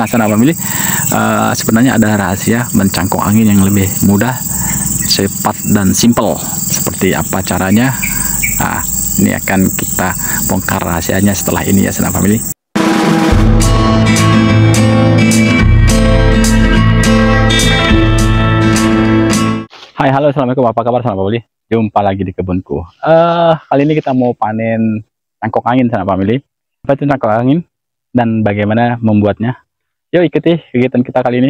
Nah, sahabat pemilih, sebenarnya ada rahasia mencangkok angin yang lebih mudah, cepat dan simple. Seperti apa caranya? Nah, ini akan kita bongkar rahasianya setelah ini ya, sahabat pemilih. Hai, halo, assalamualaikum, apa kabar sahabat pemilih? Jumpa lagi di kebunku. Kali ini kita mau panen cangkok angin sahabat pemilih. Apa itu cangkok angin dan bagaimana membuatnya? Yuk ikuti kegiatan kita kali ini.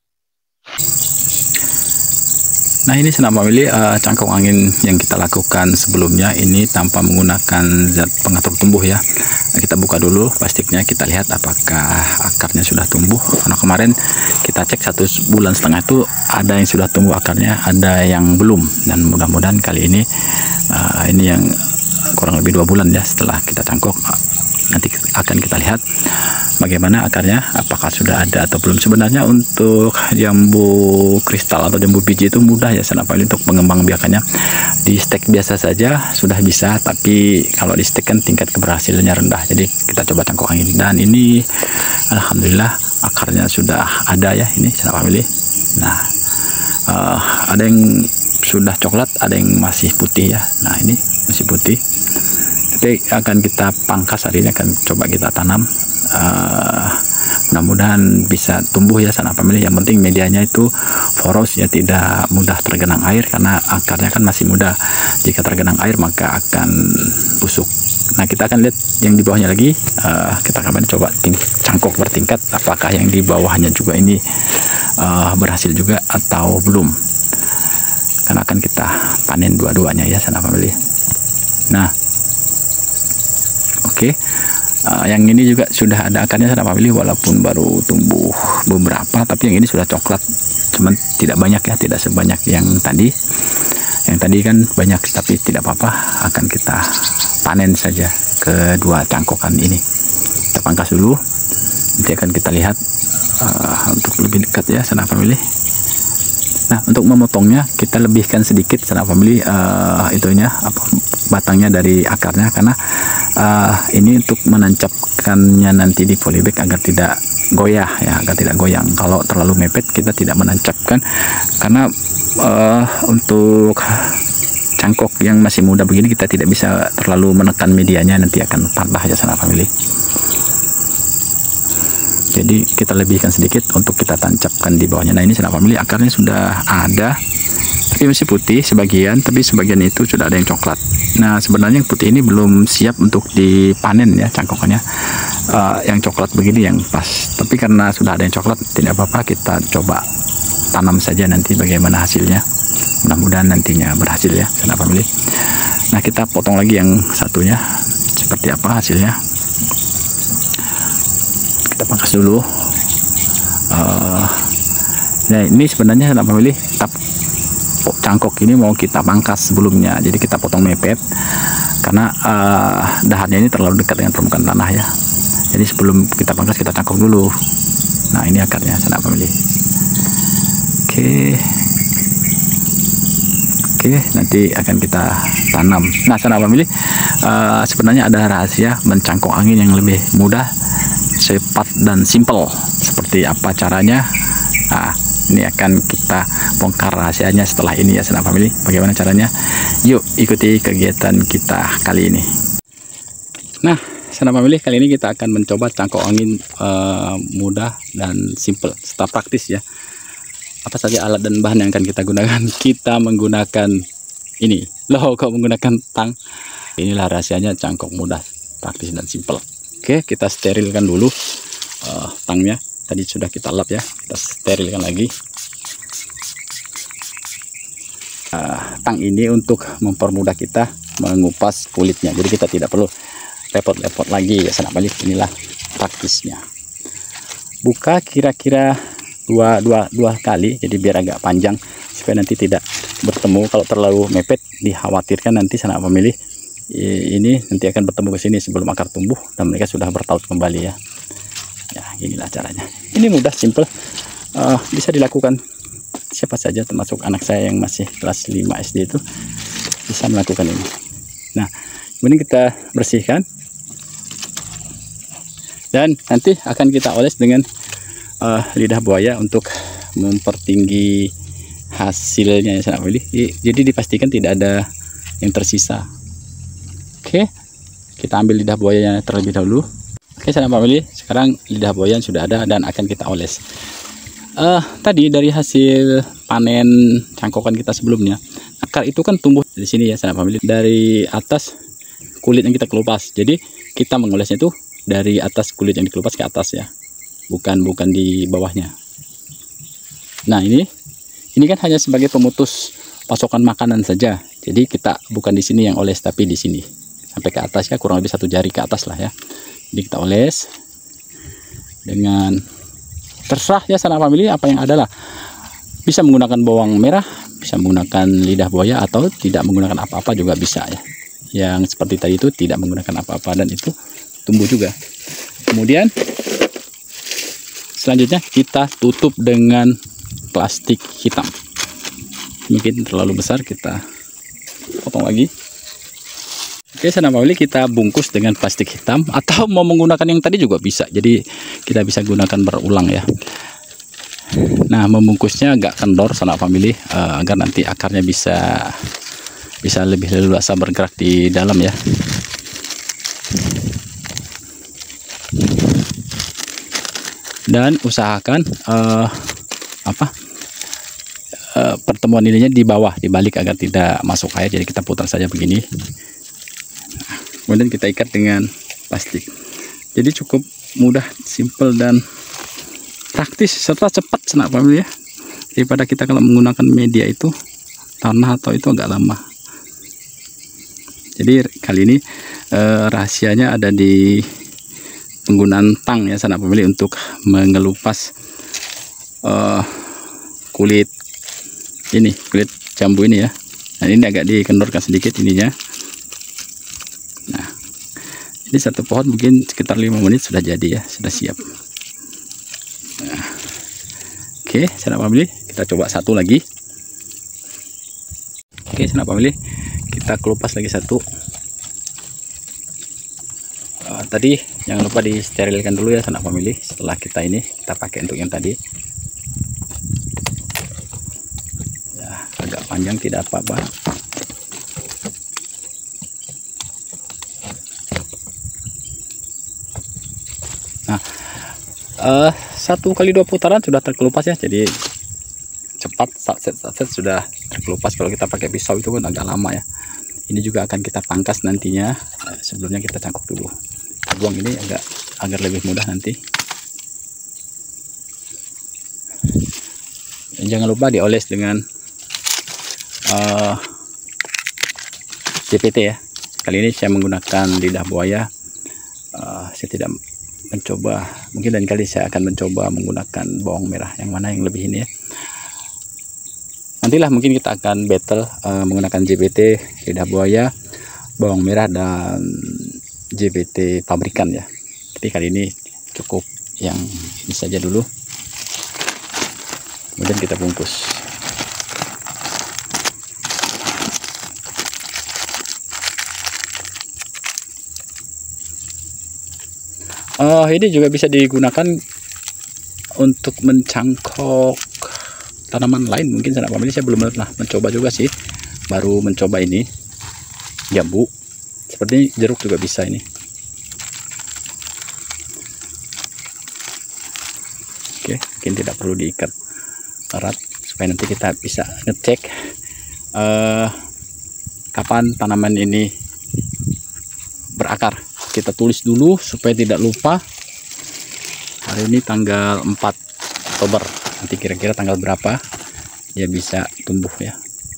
Nah, ini sahabat pemilih, cangkok angin yang kita lakukan sebelumnya ini tanpa menggunakan zat pengatur tumbuh ya. Nah, kita buka dulu plastiknya, kita lihat apakah akarnya sudah tumbuh. Karena kemarin kita cek 1,5 bulan itu ada yang sudah tumbuh akarnya, ada yang belum. Dan mudah-mudahan kali ini yang kurang lebih 2 bulan ya setelah kita cangkok. Nanti akan kita lihat bagaimana akarnya, apakah sudah ada atau belum. Sebenarnya untuk jambu kristal atau jambu biji itu mudah ya sahabat pemilih untuk mengembang biakannya. Di stek biasa saja sudah bisa, tapi kalau di stek kan tingkat keberhasilannya rendah. Jadi kita coba cangkok angin, dan ini alhamdulillah akarnya sudah ada ya, ini sahabat pemilih. Nah, ada yang sudah coklat, ada yang masih putih ya. Nah, ini masih putih. Nanti akan kita pangkas hari ini, akan coba kita tanam. Mudah-mudahan bisa tumbuh ya sahabat pemilih. Yang penting medianya itu poros ya, tidak mudah tergenang air karena akarnya kan masih muda. Jika tergenang air maka akan busuk. Nah, kita akan lihat yang di bawahnya lagi. Kita akan coba cangkok bertingkat, apakah yang di bawahnya juga ini berhasil juga atau belum, karena akan kita panen dua-duanya ya sahabat pemilih. Nah, oke. Yang ini juga sudah ada akarnya sahabat pemilih, walaupun baru tumbuh beberapa, tapi yang ini sudah coklat, cuman tidak banyak ya, tidak sebanyak yang tadi. Yang tadi kan banyak, tapi tidak apa-apa, akan kita panen saja kedua cangkokan ini. Kita pangkas dulu, nanti akan kita lihat untuk lebih dekat ya sahabat pemilih. Nah, untuk memotongnya kita lebihkan sedikit sahabat pemilih itunya batangnya dari akarnya, karena ini untuk menancapkannya nanti di polybag agar tidak goyah ya, agar tidak goyang. Kalau terlalu mepet kita tidak menancapkan, karena untuk cangkok yang masih muda begini kita tidak bisa terlalu menekan medianya, nanti akan patah ya sahabat pemilih. Jadi kita lebihkan sedikit untuk kita tancapkan di bawahnya. Nah, ini sahabat pemilih akarnya sudah ada, tapi masih putih sebagian, tapi sebagian itu sudah ada yang coklat. Nah, sebenarnya yang putih ini belum siap untuk dipanen ya cangkokannya. Yang coklat begini yang pas, tapi karena sudah ada yang coklat tidak apa-apa, kita coba tanam saja nanti bagaimana hasilnya. Mudah-mudahan nantinya berhasil ya sahabat pemilih. Nah, kita potong lagi yang satunya, seperti apa hasilnya. Kita pangkas dulu. Nah, ini sebenarnya sahabat pemilih, cangkok ini mau kita pangkas sebelumnya, jadi kita potong mepet karena dahannya ini terlalu dekat dengan permukaan tanah ya. Jadi sebelum kita pangkas kita cangkok dulu. Nah, ini akarnya sahabat pemilih. Oke, nanti akan kita tanam. Nah, sahabat pemilih, sebenarnya ada rahasia mencangkok angin yang lebih mudah, cepat dan simple. Seperti apa caranya? Nah, ini akan kita bongkar rahasianya setelah ini ya sahabat pemilih. Bagaimana caranya? Yuk ikuti kegiatan kita kali ini. Nah, sahabat pemilih, kali ini kita akan mencoba cangkok angin mudah dan simple serta praktis ya. Apa saja alat dan bahan yang akan kita gunakan? Kita menggunakan ini. Loh, kok menggunakan tang? Inilah rahasianya cangkok mudah, praktis dan simple. Oke, kita sterilkan dulu tangnya. Tadi sudah kita lap ya, kita sterilkan lagi. Tang ini untuk mempermudah kita mengupas kulitnya, jadi kita tidak perlu repot-repot lagi ya sahabat pemilih. Inilah praktisnya. Buka kira-kira dua kali, jadi biar agak panjang supaya nanti tidak bertemu. Kalau terlalu mepet dikhawatirkan nanti sahabat pemilih ini nanti akan bertemu ke sini sebelum akar tumbuh dan mereka sudah bertaut kembali ya. Ya, inilah caranya. Ini mudah, simple, bisa dilakukan siapa saja, termasuk anak saya yang masih kelas 5 SD itu bisa melakukan ini. Nah, kemudian kita bersihkan dan nanti akan kita oles dengan lidah buaya untuk mempertinggi hasilnya ya sanak family. Jadi dipastikan tidak ada yang tersisa. Oke, kita ambil lidah buayanya terlebih dahulu. Oke sanak family, sekarang lidah buaya sudah ada dan akan kita oles. Tadi dari hasil panen cangkokan kita sebelumnya, akar itu kan tumbuh di sini ya sanak family, dari atas kulit yang kita kelupas. Jadi kita mengolesnya itu dari atas kulit yang dikelupas ke atas ya, bukan di bawahnya. Nah ini kan hanya sebagai pemutus pasokan makanan saja. Jadi kita bukan di sini yang oles, tapi di sini sampai ke atas ya, kurang lebih 1 jari ke atas lah ya. Jadi kita oles dengan terserah ya sanak family apa yang ada lah. Bisa menggunakan bawang merah, bisa menggunakan lidah buaya, atau tidak menggunakan apa-apa juga bisa ya. Yang seperti tadi itu tidak menggunakan apa-apa dan itu tumbuh juga. Kemudian selanjutnya kita tutup dengan plastik hitam. Mungkin terlalu besar, kita potong lagi. Oke sanak family, kita bungkus dengan plastik hitam, atau mau menggunakan yang tadi juga bisa. Jadi kita bisa gunakan berulang ya. Nah, membungkusnya agak kendor sanak family, agar nanti akarnya bisa lebih leluasa bergerak di dalam ya. Dan usahakan pertemuan ininya di bawah, dibalik agar tidak masuk air. Jadi kita putar saja begini. Kemudian kita ikat dengan plastik. Jadi cukup mudah, simple dan praktis serta cepat sanak family ya. Daripada kita kalau menggunakan media itu tanah atau itu agak lama. Jadi kali ini rahasianya ada di penggunaan tang ya sanak family untuk mengelupas kulit jambu ini ya. Nah ini agak dikendorkan sedikit ininya. Nah ini satu pohon mungkin sekitar 5 menit sudah jadi ya, sudah siap. Nah, oke sanak family, kita coba satu lagi. Oke sanak family, kita kelupas lagi satu. Tadi jangan lupa disterilkan dulu ya sanak family. Setelah kita pakai untuk yang tadi ya, agak panjang tidak apa-apa. Nah 1 kali 2 putaran sudah terkelupas ya, jadi cepat, saset sudah terkelupas. Kalau kita pakai pisau itu kan agak lama ya. Ini juga akan kita pangkas nantinya. Sebelumnya kita cangkok dulu, buang ini agar lebih mudah nanti. Dan jangan lupa dioles dengan JPT ya. Kali ini saya menggunakan lidah buaya. Saya tidak mencoba, mungkin lain kali saya akan mencoba menggunakan bawang merah, yang mana yang lebih ini ya. Nantilah mungkin kita akan battle menggunakan JPT, lidah buaya, bawang merah, dan JPT pabrikan ya. Jadi kali ini cukup yang ini saja dulu, kemudian kita bungkus. Ini juga bisa digunakan untuk mencangkok tanaman lain mungkin sanak family. Saya belum pernah mencoba juga sih, baru mencoba ini jambu. Seperti jeruk juga bisa ini. Oke, mungkin tidak perlu diikat erat supaya nanti kita bisa ngecek kapan tanaman ini berakar. Kita tulis dulu supaya tidak lupa. Hari ini tanggal 4 Oktober. Nanti kira-kira tanggal berapa dia bisa tumbuh ya.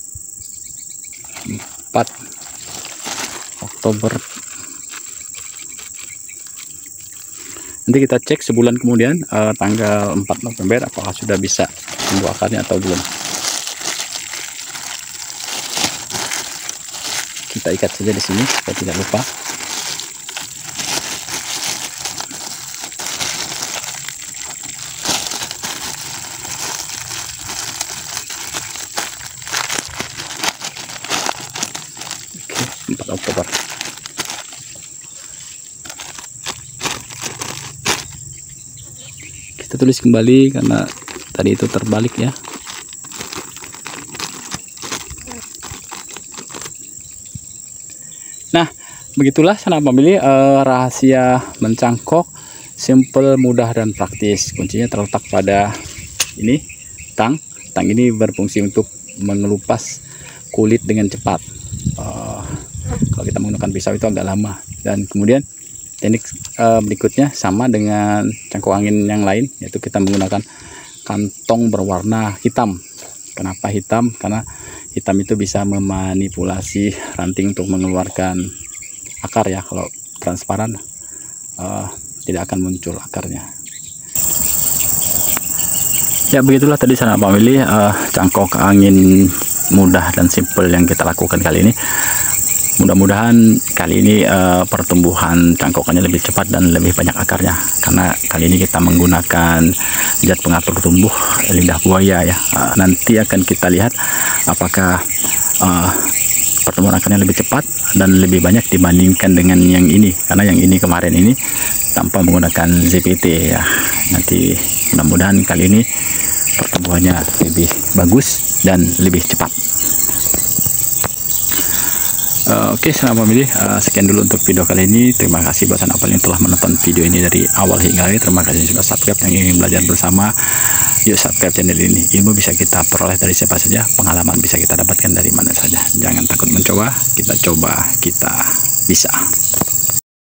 4 Oktober. Nanti kita cek sebulan kemudian tanggal 4 November apakah sudah bisa tumbuh akarnya atau belum. Kita ikat saja di sini supaya tidak lupa. Oke, 4 Oktober. Kita kita tulis kembali karena tadi itu terbalik ya. Nah, begitulah sanak family, rahasia mencangkok simple, mudah dan praktis. Kuncinya terletak pada ini, tang ini berfungsi untuk mengelupas kulit dengan cepat. Kalau kita menggunakan pisau itu agak lama. Dan kemudian teknik berikutnya sama dengan cangkok angin yang lain, yaitu kita menggunakan kantong berwarna hitam. Kenapa hitam? Karena hitam itu bisa memanipulasi ranting untuk mengeluarkan akar ya. Kalau transparan tidak akan muncul akarnya. Ya, begitulah tadi sanak family, cangkok angin mudah dan simple yang kita lakukan kali ini. Mudah-mudahan kali ini pertumbuhan cangkokannya lebih cepat dan lebih banyak akarnya, karena kali ini kita menggunakan zat pengatur tumbuh lidah buaya ya. Nanti akan kita lihat apakah pertumbuhan akarnya lebih cepat dan lebih banyak dibandingkan dengan yang ini, karena yang ini kemarin ini tanpa menggunakan ZPT ya. Nanti mudah-mudahan kali ini pertumbuhannya lebih bagus dan lebih cepat. Oke, sanak family, sekian dulu untuk video kali ini. Terima kasih buat sanak family yang telah menonton video ini dari awal hingga akhir. Terima kasih sudah subscribe. Yang ingin belajar bersama, yuk subscribe channel ini. Ilmu bisa kita peroleh dari siapa saja, pengalaman bisa kita dapatkan dari mana saja. Jangan takut mencoba, kita coba, kita bisa.